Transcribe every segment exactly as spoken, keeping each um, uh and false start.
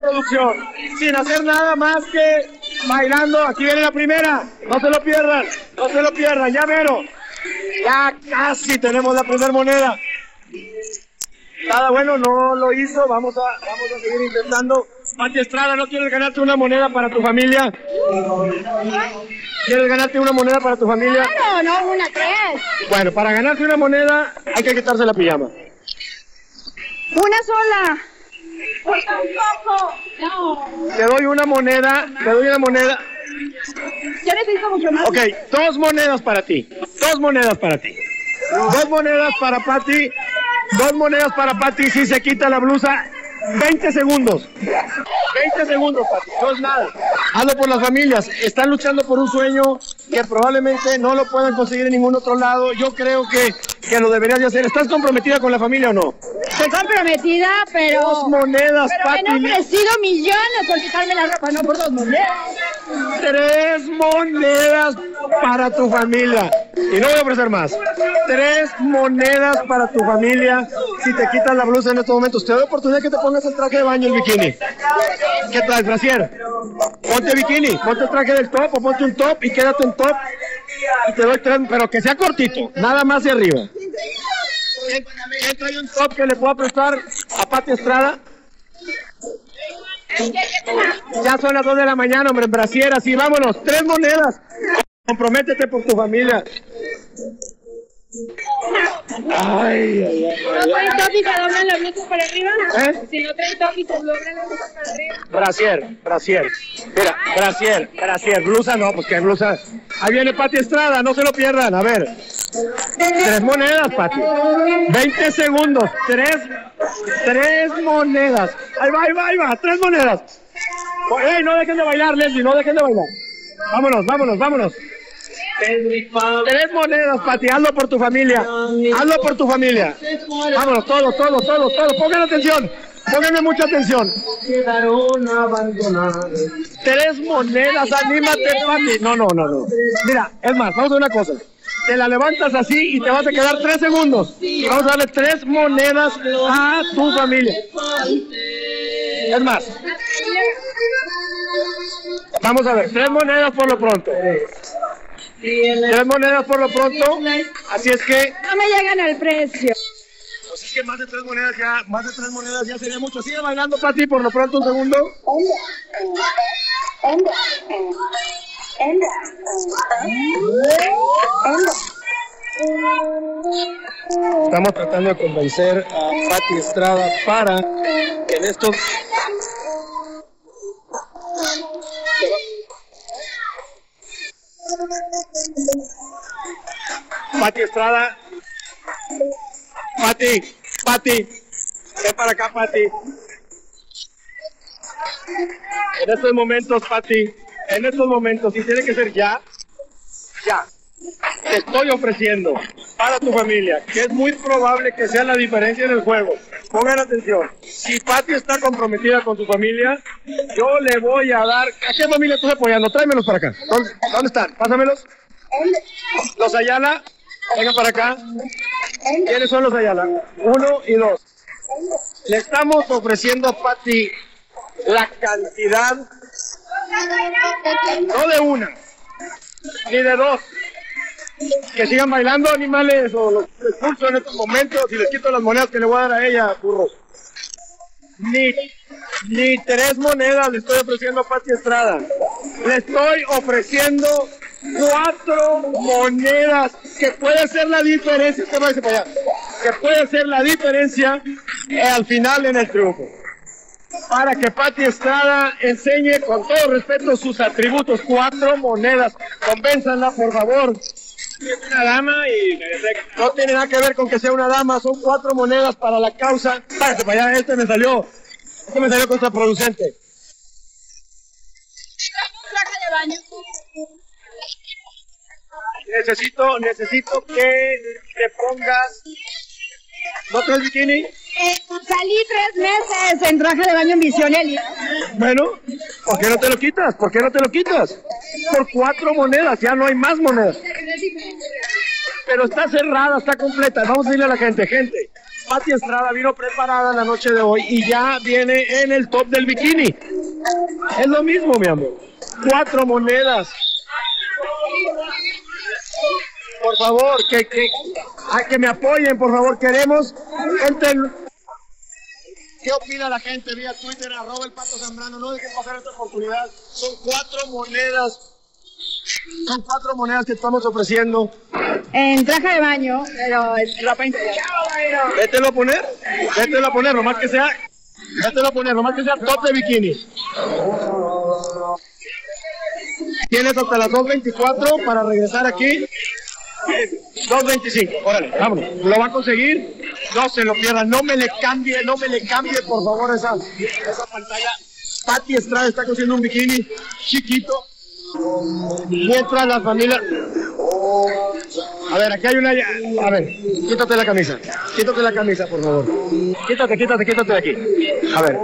producción, sin hacer nada más que bailando. Aquí viene la primera, no se lo pierdan, no se lo pierdan, ya mero. Ya casi tenemos la primera moneda. Nada bueno, no lo hizo, vamos a, vamos a seguir intentando. Pati Estrada, ¿no quieres ganarte una moneda para tu familia? ¿Quieres ganarte una moneda para tu familia? Claro, no, una, tres. Bueno, para ganarse una moneda hay que quitarse la pijama. Una sola. Pues tampoco. No. Te doy una moneda, te doy una moneda. Yo necesito mucho más. Ok, dos monedas para ti, dos monedas para ti. Dos monedas para Pati, dos monedas para Pati si se quita la blusa. veinte segundos. veinte segundos, Pati. No es nada. Hazlo por las familias. Están luchando por un sueño que probablemente no lo puedan conseguir en ningún otro lado. Yo creo que, que lo deberías de hacer. ¿Estás comprometida con la familia o no? Estoy comprometida, pero... Dos monedas, pero Pati. me han ofrecido millones por quitarme la ropa, no por dos monedas. Tres monedas para tu familia. Y no voy a ofrecer más. Tres monedas para tu familia si te quitas la blusa en estos momentos. Te doy oportunidad que te pongas el traje de baño, el bikini. ¿Qué traes, brasier? Ponte bikini, ponte el traje del top o ponte un top y quédate en top. Y te doy tres, pero que sea cortito, nada más de arriba. ¿Quién, quién trae un top que le pueda prestar a Pati Estrada? Ya son las dos de la mañana, hombre, en brasier, así, vámonos, tres monedas. Comprométete por tu familia. Ay, ay, ay. ¿No traen top y se doblan las blusas para arriba? ¿Eh? Si no traen top y se doblan las blusas para arriba. Brasier, brasier. Mira, brasier, brasier. Blusa no, pues que blusa. Ahí viene Pati Estrada, no se lo pierdan. A ver. Tres monedas, Pati. veinte segundos. Tres, tres monedas. Ahí va, ahí va, ahí va. Tres monedas. ¡Ey, no dejen de bailar, Leslie! No dejen de bailar. Vámonos, vámonos, vámonos. Tres monedas, Pati, hazlo por tu familia, hazlo por tu familia. Vámonos, todos, todos, todos, todos, pongan atención, pónganme mucha atención. Tres monedas, anímate, Pati. No, no, no, no. Mira, es más, vamos a hacer una cosa. Te la levantas así y te vas a quedar tres segundos. Y vamos a darle tres monedas a tu familia. Es más. Vamos a ver, tres monedas por lo pronto. Tres monedas por lo pronto, así es que... No me llegan al precio. Pues es que más de tres monedas ya, más de tres monedas ya sería mucho. Sigue bailando, Pati, por lo pronto, un segundo. Estamos tratando de convencer a Pati Estrada para que en estos... Pati Estrada, Pati, Pati, ven para acá, Pati. En estos momentos, Pati, en estos momentos, y tiene que ser ya, ya, te estoy ofreciendo para tu familia, que es muy probable que sea la diferencia en el juego. Pongan atención, si Pati está comprometida con su familia, yo le voy a dar... ¿A qué familia estás apoyando? Tráemelos para acá. ¿Dónde, dónde están? Pásamelos. Los Ayala, vengan para acá. ¿Quiénes son los Ayala? Uno y dos. Le estamos ofreciendo a Pati la cantidad, no de una, ni de dos. Que sigan bailando, animales, o los expulso en estos momentos y les quito las monedas que le voy a dar a ella, burros. Ni, ni tres monedas le estoy ofreciendo a Pati Estrada. Le estoy ofreciendo cuatro monedas, que puede ser la diferencia, usted va a decir para allá, que puede ser la diferencia eh, al final en el triunfo. Para que Pati Estrada enseñe con todo respeto sus atributos. Cuatro monedas, convénzanla por favor. Es una dama y no tiene nada que ver con que sea una dama, son cuatro monedas para la causa. Párate para allá, este me salió, este me salió contraproducente. Necesito, necesito que te pongas... ¿No traes bikini? Eh, salí tres meses en traje de baño en Visionelli. Bueno, ¿por qué no te lo quitas? ¿Por qué no te lo quitas? Por cuatro monedas, ya no hay más monedas. Pero está cerrada, está completa. Vamos a decirle a la gente, gente, Pati Estrada vino preparada la noche de hoy y ya viene en el top del bikini. Es lo mismo, mi amor. Cuatro monedas. Por favor, que, que, a que me apoyen, por favor. Queremos gente. ¿Qué opina la gente vía Twitter? Arroba el Pato Zambrano. No dejen pasar esta oportunidad. Son cuatro monedas. Son cuatro monedas que estamos ofreciendo. En traje de baño, pero en ropa interior. Vételo a poner. Vételo a poner, nomás que sea. Vételo a poner, nomás que sea top de bikini. Tienes hasta las dos veinticuatro para regresar aquí. dos veinticinco, órale, vámonos. Lo va a conseguir. No se lo pierdan. No me le cambie, no me le cambie, por favor, esa, esa pantalla. Pati Estrada está cosiendo un bikini chiquito. Mientras la familia. A ver, aquí hay una. A ver, quítate la camisa. Quítate la camisa, por favor. Quítate, quítate, quítate de aquí. A ver.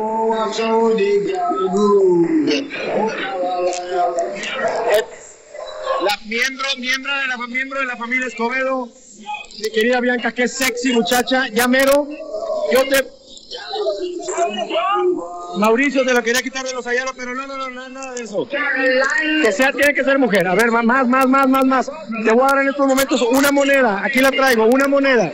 La miembro, miembro de la miembro de la familia Escobedo, mi querida Bianca, qué sexy muchacha, ya mero, yo te... Mauricio te lo quería quitar de los hallados, pero no, no, no, no, nada de eso. Que sea, tiene que ser mujer. A ver, más, más, más, más, más, más. Te voy a dar en estos momentos una moneda, aquí la traigo, una moneda.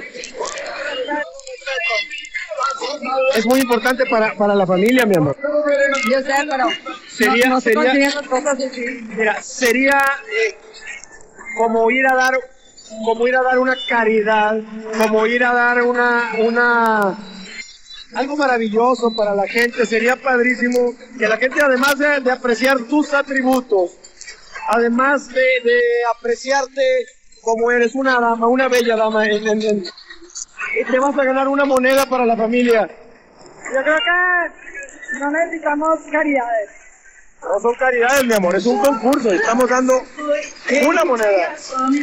Es muy importante para, para la familia, mi amor. Yo sé, pero sería, no, no sería, cosas así. Mira, sería eh, como ir a dar, como ir a dar una caridad, como ir a dar una, una, algo maravilloso para la gente. Sería padrísimo que la gente, además de, de apreciar tus atributos, además de, de apreciarte como eres una dama, una bella dama, en, en, en, te vas a ganar una moneda para la familia. Yo creo que no necesitamos caridades. No son caridades, mi amor, es un concurso. Estamos dando una moneda.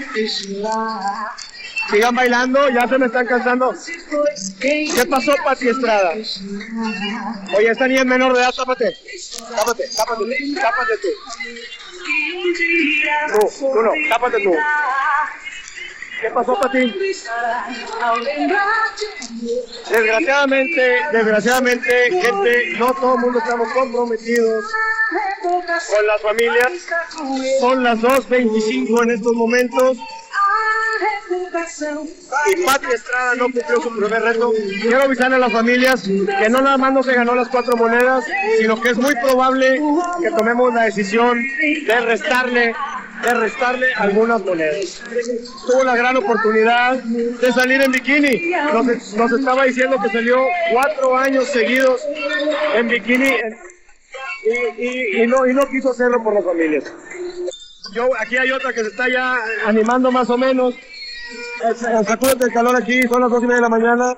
Sigan bailando, ya se me están cansando. ¿Qué pasó, Pati Estrada? Oye, esta niña es menor de edad, tápate. Tápate, tápate, tápate tú. Tú, tú no, tápate tú. ¿Qué pasó, Pati? Desgraciadamente, desgraciadamente, gente, no todo el mundo estamos comprometidos con las familias. Son las dos veinticinco en estos momentos. Y Pati Estrada no cumplió su primer reto. Quiero avisarle a las familias que no nada más no se ganó las cuatro monedas, sino que es muy probable que tomemos la decisión de restarle de restarle algunas monedas. Tuvo la gran oportunidad de salir en bikini. Nos, nos estaba diciendo que salió cuatro años seguidos en bikini en, y, y, y, no, y no quiso hacerlo por las familias. Yo, aquí hay otra que se está ya animando más o menos. Sacúdete el calor aquí, son las dos y media de la mañana.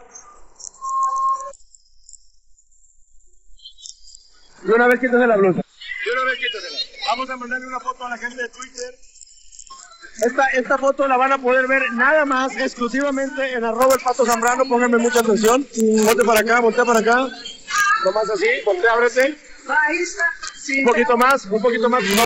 Y una vez quítese la blusa. Y una vez quítesela. Vamos a mandarle una foto a la gente de Twitter. Esta, esta foto la van a poder ver nada más, exclusivamente en arroba el Pato Zambrano. Pónganme mucha atención. Volte para acá, voltea para acá. Nomás así, voltea, ábrete. Un poquito más, un poquito más.